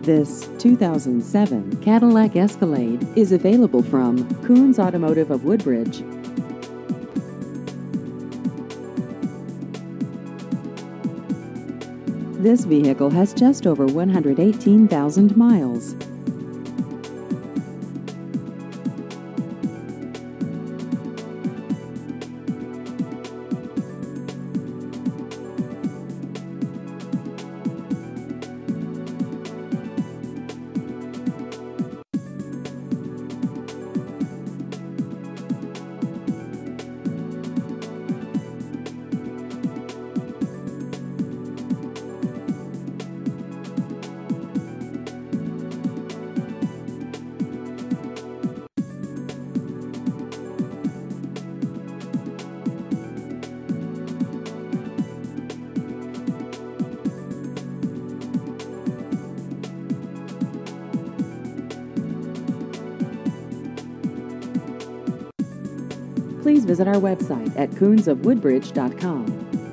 This 2007 Cadillac Escalade is available from Koons Automotive of Woodbridge. This vehicle has just over 118,000 miles. Please visit our website at koonsofwoodbridge.com.